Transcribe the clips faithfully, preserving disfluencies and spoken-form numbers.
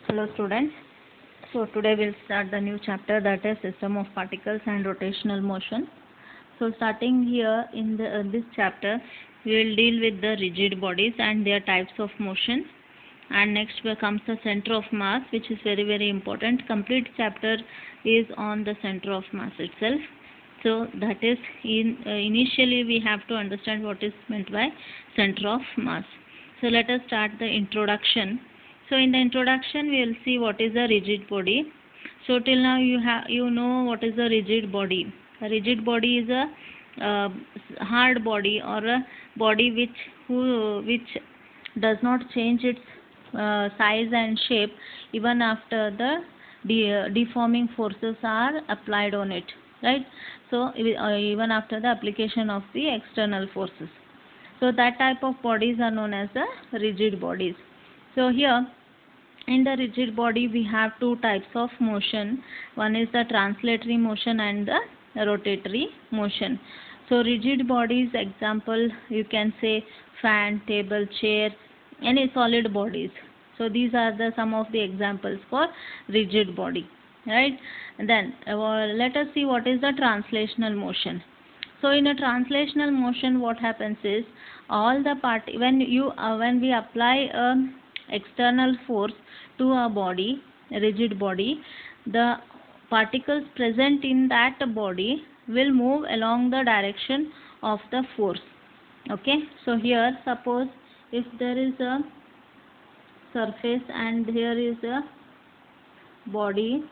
Hello students. So today we'll start the new chapter, that is system of particles and rotational motion. So starting here in the uh, this chapter we will deal with the rigid bodies and their types of motion, and next comes the center of mass, which is very very important. Complete chapter is on the center of mass itself. So that is in uh, initially we have to understand what is meant by center of mass. So let us start the introduction. So in the introduction we will see what is a rigid body. So till now you have you know what is a rigid body. A rigid body is a uh, hard body, or a body which who which does not change its uh, size and shape even after the de uh, deforming forces are applied on it, right? So uh, even after the application of the external forces. So that type of bodies are known as the rigid bodies. So here in the rigid body we have two types of motion. One is the translatory motion and the rotatory motion. So rigid bodies, example you can say fan, table, chair, any solid bodies. So these are the some of the examples for rigid body, right? And then uh, let us see what is the translational motion. So in a translational motion what happens is, all the part when you uh, when we apply a external force to a body, a rigid body, the particles present in that body will move along the direction of the force. Okay, so here suppose if there is a surface and here is a body,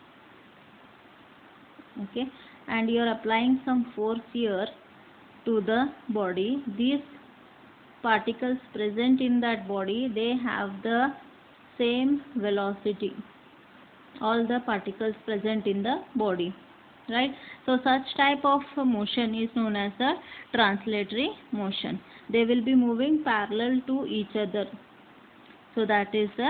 okay, and you are applying some force here to the body, these particles present in that body, they have the same velocity, all the particles present in the body, right? So such type of motion is known as the translatory motion. They will be moving parallel to each other, so that is the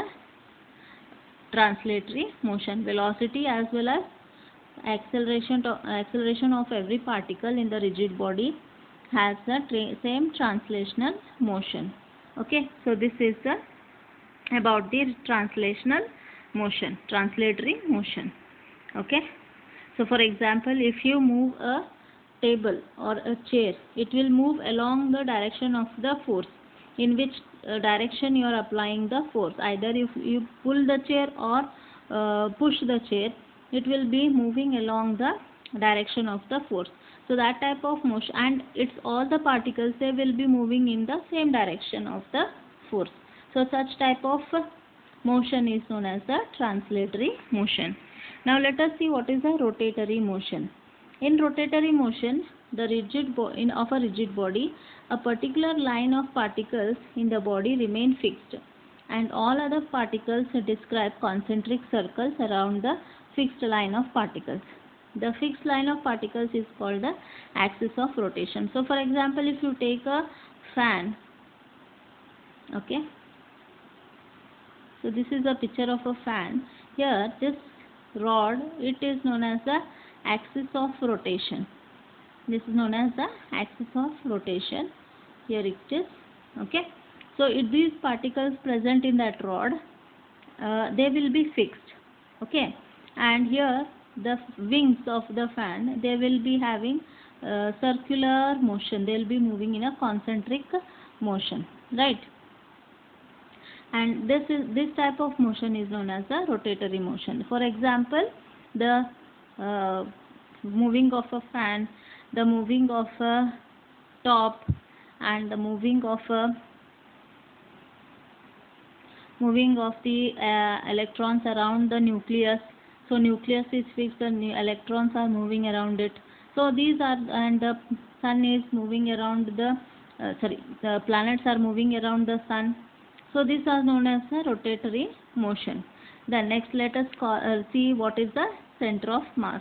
translatory motion. Velocity as well as acceleration to, acceleration of every particle in the rigid body has the tra same translational motion. Okay, so this is the about the translational motion, translatory motion. Okay, so for example, if you move a table or a chair, it will move along the direction of the force, in which uh, direction you are applying the force. Either if you pull the chair or uh, push the chair, it will be moving along the direction of the force. So that type of motion, and it's all the particles, they will be moving in the same direction of the force. So such type of motion is known as the translatory motion. Now let us see what is the rotatory motion. In rotatory motion, the rigid bo in of a rigid body, a particular line of particles in the body remain fixed, and all other particles describe concentric circles around the fixed line of particles. The fixed line of particles is called the axis of rotation. So for example, if you take a fan, okay, so this is a picture of a fan. Here this rod, it is known as the axis of rotation. This is known as the axis of rotation. Here it is. Okay, so if these particles present in that rod, uh, they will be fixed. Okay, and here the wings of the fan, they will be having uh, circular motion. They will be moving in a concentric motion, right? And this is this type of motion is known as the rotatory motion. For example, the uh, moving of a fan, the moving of a top, and the moving of a moving of the uh, electrons around the nucleus. So nucleus is fixed, the electrons are moving around it. So these are, and the sun is moving around the uh, sorry the planets are moving around the sun. So these are known as the rotatory motion. Then next let us call, uh, see what is the center of mass.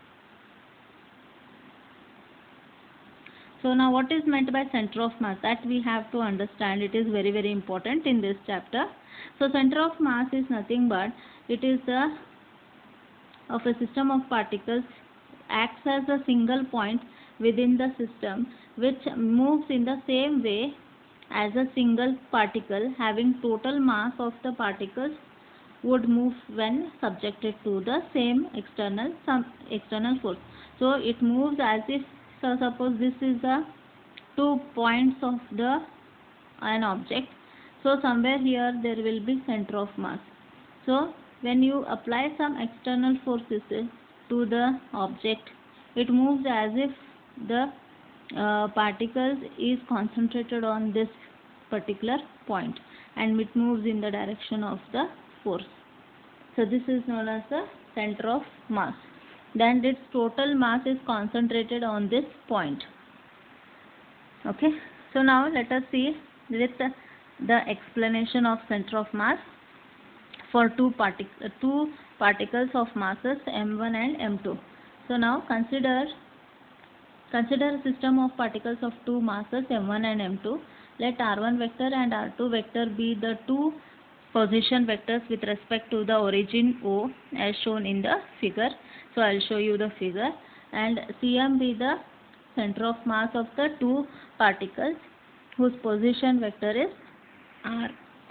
So now what is meant by center of mass, that we have to understand. It is very very important in this chapter. So center of mass is nothing but, it is the of a system of particles, acts as a single point within the system which moves in the same way as a single particle, having total mass of the particles would move when subjected to the same external some external force. So it moves as if, so suppose this is the two points of the an object. So somewhere here there will be center of mass. So when you apply some external forces to the object, it moves as if the uh, particles is concentrated on this particular point, and it moves in the direction of the force. So this is known as the center of mass. Then its total mass is concentrated on this point. Okay. So now let us see with the explanation of center of mass for two, partic two particles of masses m one and m two. So now consider consider a system of particles of two masses m one and m two. Let r one vector and r two vector be the two position vectors with respect to the origin O as shown in the figure. So I will show you the figure, and Cm be the center of mass of the two particles whose position vector is r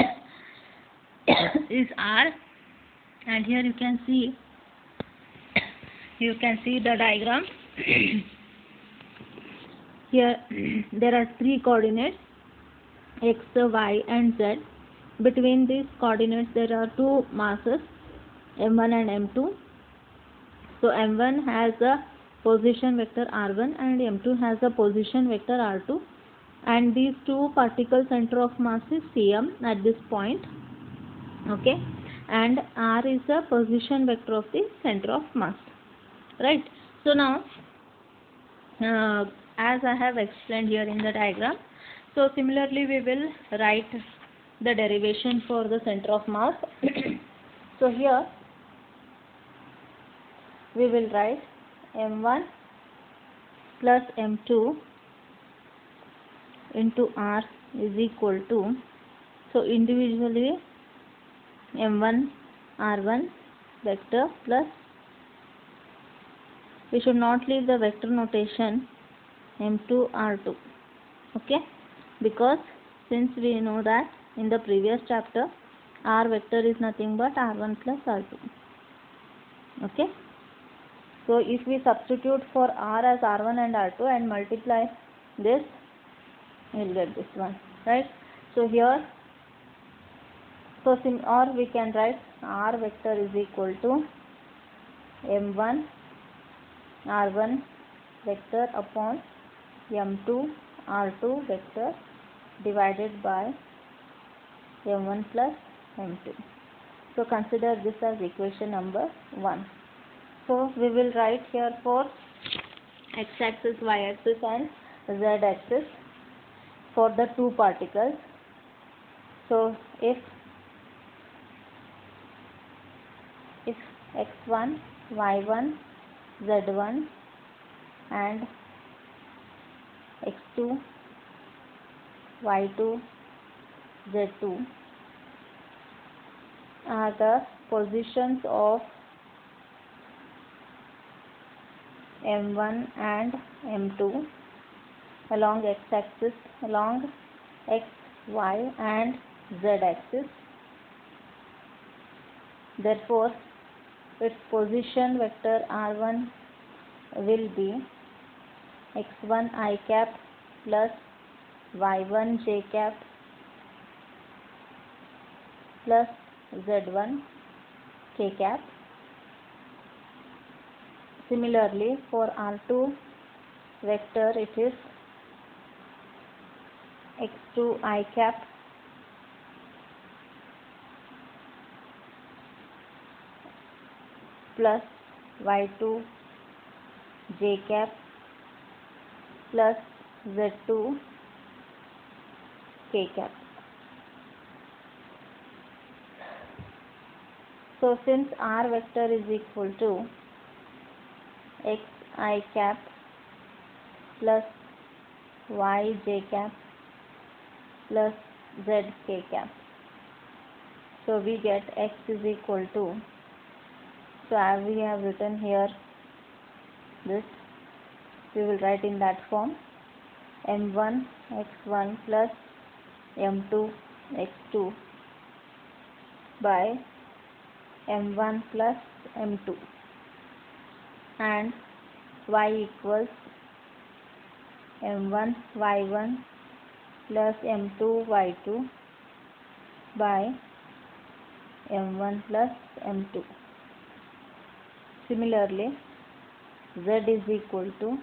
is r, and here you can see you can see the diagram. Here there are three coordinates x, y and z. Between these coordinates there are two masses m one and m two. So m one has a position vector r one and m two has a position vector r two, and these two particle center of mass is Cm at this point. Okay, and r is the position vector of the center of mass, right? So now uh, as I have explained here in the diagram, so similarly we will write the derivation for the center of mass. So here we will write m one plus m two into r is equal to, so individually m one r one vector plus, we should not leave the vector notation m two r two, okay, because since we know that in the previous chapter r vector is nothing but r one plus r two. Okay, so if we substitute for r as r one and r two and multiply this, we will get this one, right? So here, so sim or we can write r vector is equal to m one r one vector upon m two r two vector divided by m one plus m two. So consider this as equation number one. So we will write here for x-axis, y-axis and z-axis for the two particles. So if if x one, y one, z one and x two, y two, z two are the positions of m one and m two along x-axis, along x, y and z-axis. Therefore, its position vector r one will be x one I cap plus y one j cap plus z one k cap. Similarly, for r two vector it is x two I cap plus y two j cap plus z two k cap. So since r vector is equal to x I cap plus y j cap plus z k cap, so we get x is equal to, so as we have written here this, we will write in that form m one x one plus m two x two by m one plus m two, and y equals m one y one plus m two y two by m one plus m two. Similarly, z is equal to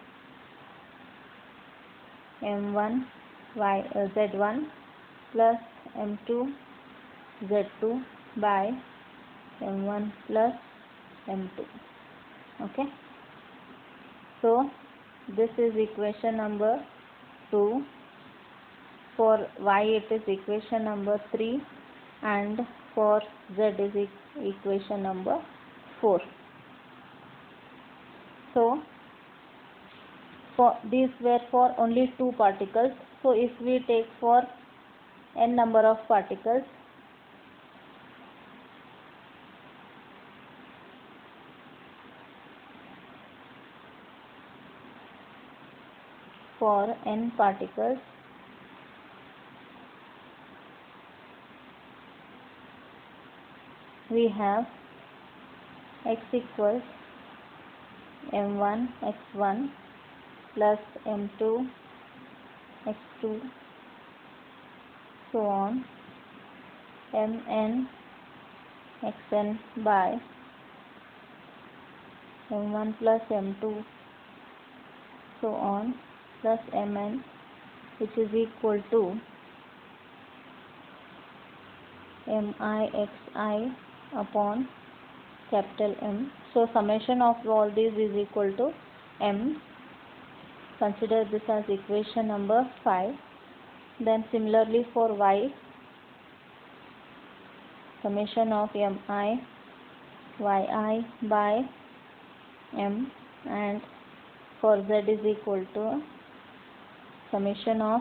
m one y uh, z one plus m two z two by m one plus m two. Okay, so this is equation number two. For y it is equation number three, and for z is e equation number four. So for these were for only two particles. So if we take for n number of particles, for n particles, we have x equals m one x one plus m two x two, so on, mn xn by m one plus m two, so on, plus mn, which is equal to mixi upon capital M. So summation of all these is equal to m. Consider this as equation number five. Then similarly for y, summation of mi yi by m, and for z is equal to summation of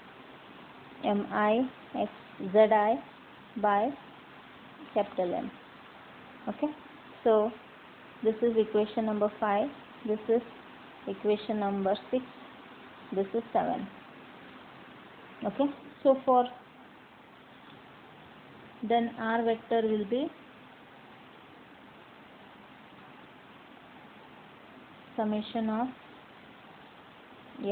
mi x zi by capital M. Okay, so this is equation number five, this is equation number six, this is seven. Okay, so for then r vector will be summation of mi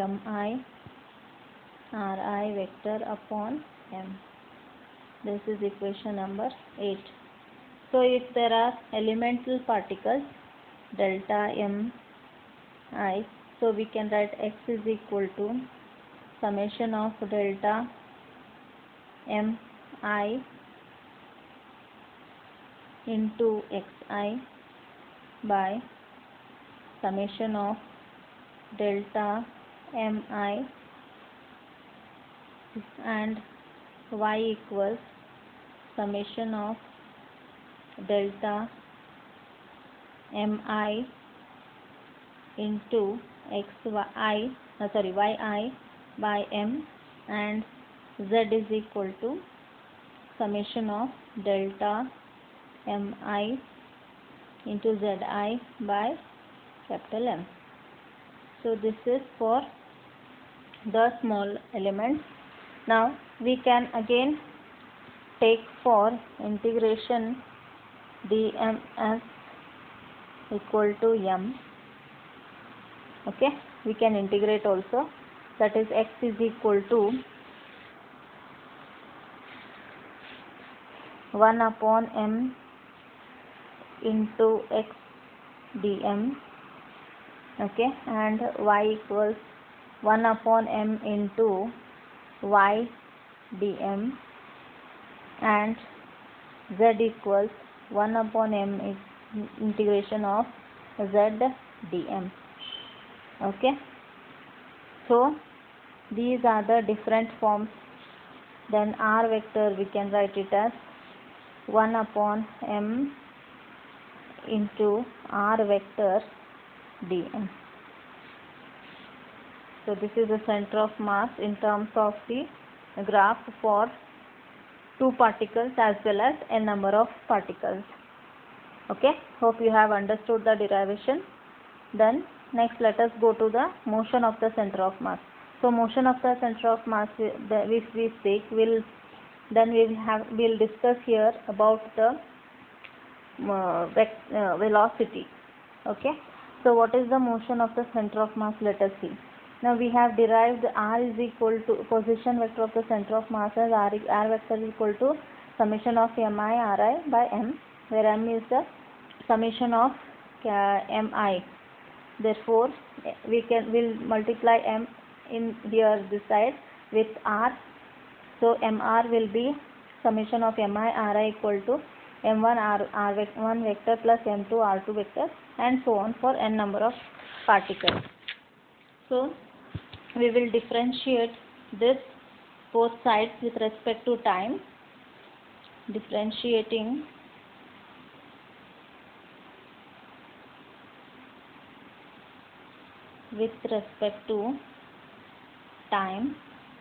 ri vector upon m. This is equation number eight. So if there are elemental particles delta m I, so we can write x is equal to summation of delta m I into xi by summation of delta mi, and y equals summation of delta mi into xi, uh, sorry yi by m, and z is equal to summation of delta mi into zi by capital M. So this is for the small elements. Now we can again take for integration dms equal to m. Okay, we can integrate also, that is x is equal to one upon m into x dm. Okay, and y equals one upon m into y dm, and z equals one upon m is integration of z dm. Okay, so these are the different forms. Then r vector we can write it as one upon m into r vector dm. So this is the center of mass in terms of the graph for two particles as well as n number of particles. Okay, hope you have understood the derivation. Then next let us go to the motion of the center of mass. So motion of the center of mass, if we speak, will then we will have we'll discuss here about the uh, vec- uh, velocity. Okay, so what is the motion of the center of mass? Let us see. Now we have derived r is equal to position vector of the center of mass as r, r vector is equal to summation of mi ri by m, where m is the summation of uh, mi. Therefore we can will multiply m in here this side with r, so mr will be summation of mi ri equal to m one r, r one vector plus m two r two vector, and so on for n number of particles. So we will differentiate this both sides with respect to time. Differentiating with respect to time,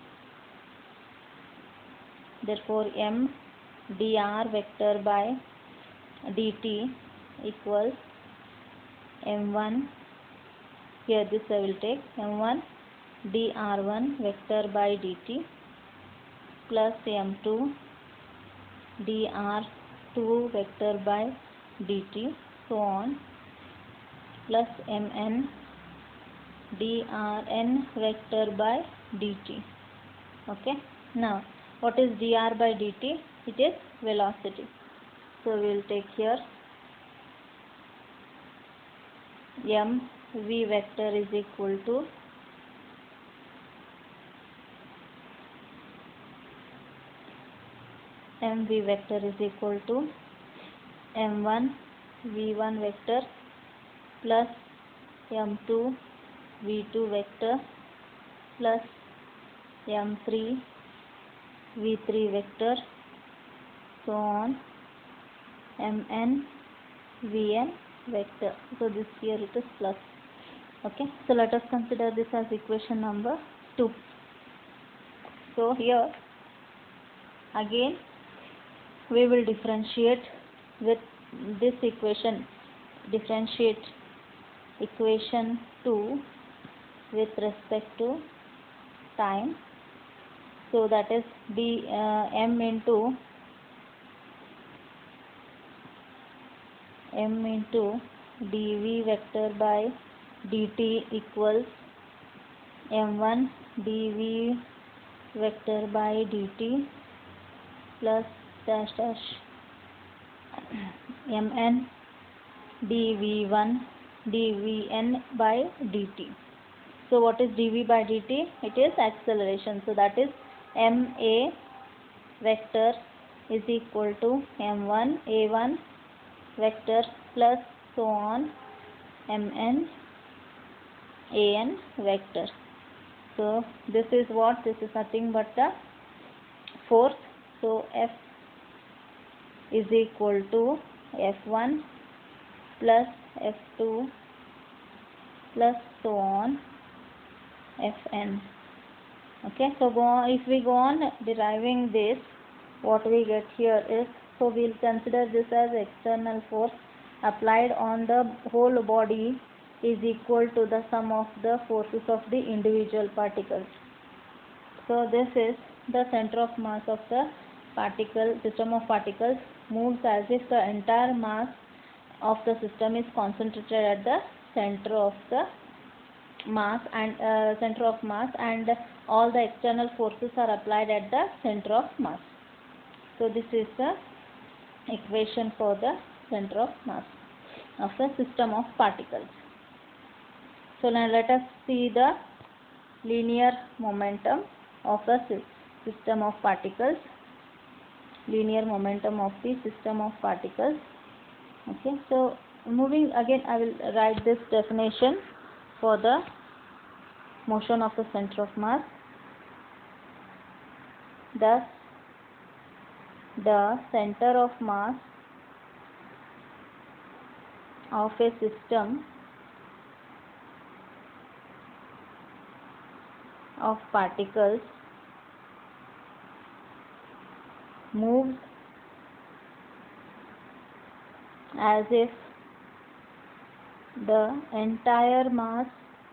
therefore m dr vector by dt equals m one, here this I will take m one dr one vector by dt plus m two dr two vector by dt, so on, plus mn drn vector by dt. Okay, now what is dr by dt? It is velocity. So we will take here m v vector is equal to m v vector is equal to m one v one vector plus m two v two vector plus m three v three vector, so on, mn vn vector. So this here it is plus. Okay, so let us consider this as equation number two. So here again we will differentiate with this equation, differentiate equation two with respect to time. So that is d uh, m into m into dv vector by dt equals m one dv vector by dt plus dash dash mn dv one dvn by dt. So what is dv by dt? It is acceleration. So that is ma vector is equal to m one a one vector plus so on mn an vector. So this is what? This is nothing but the force. So F is equal to F one plus F two plus so on Fn. Okay, so go on, if we go on deriving this, what we get here is, so we will consider this as external force applied on the whole body is equal to the sum of the forces of the individual particles. So this is the center of mass of the particle system of particles moves as if the entire mass of the system is concentrated at the center of the mass and uh, center of mass and all the external forces are applied at the center of mass. So this is the equation for the center of mass of the system of particles. So now let us see the linear momentum of the system of particles. Linear momentum of the system of particles. Okay, so moving again, I will write this definition for the motion of the center of mass. Thus, the center of mass of a system of particles moves as if the entire mass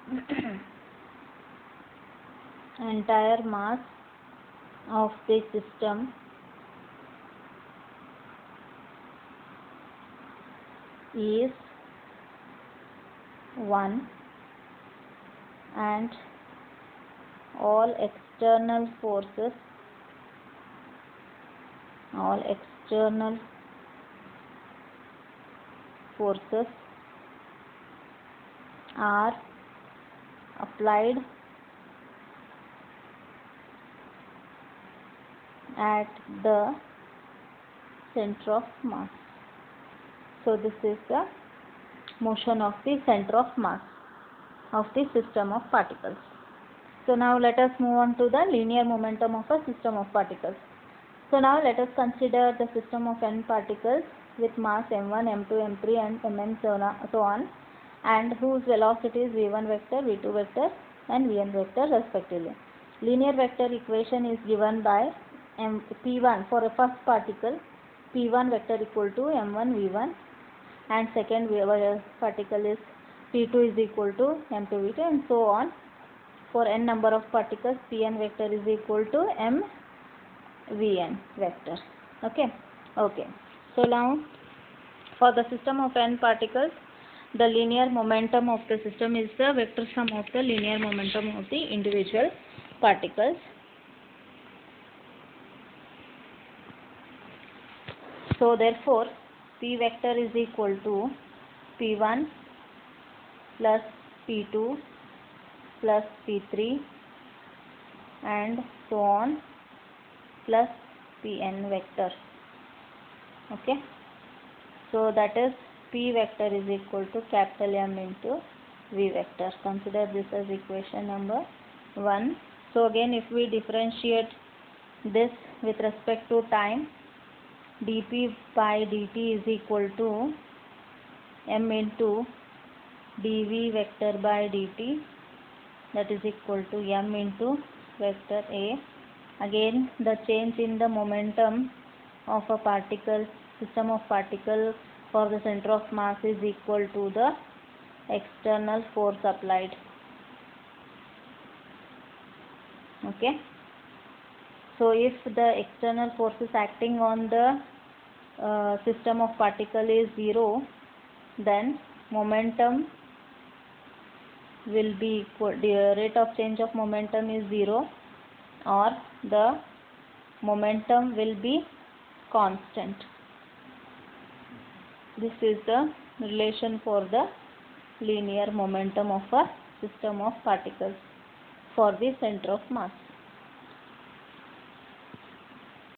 entire mass of the system is one and all external forces all external forces are applied at the center of mass. So this is the motion of the center of mass of the system of particles. So now let us move on to the linear momentum of a system of particles. So now let us consider the system of n particles with mass m one, m two, m three and mn so on, and whose velocities v one vector, v two vector and vn vector respectively. Linear vector equation is given by m p one for a first particle, p one vector equal to m one v one, and second particle is p two is equal to m two v two, and so on. For n number of particles, pn vector is equal to m vn vector. Okay. Okay. So now for the system of n particles, the linear momentum of the system is the vector sum of the linear momentum of the individual particles. So therefore p vector is equal to p one plus p two plus p three and so on plus pn vector. Okay. So that is p vector is equal to capital M into v vector. Consider this as equation number one. So again, if we differentiate this with respect to time, dp by dt is equal to m into dv vector by dt, that is equal to m into vector a. Again, the change in the momentum of a particle, system of particles for the center of mass is equal to the external force applied. Okay. So if the external forces acting on the uh, system of particle is zero, then momentum will be equal, the rate of change of momentum is zero, or the momentum will be constant. This is the relation for the linear momentum of a system of particles for the center of mass.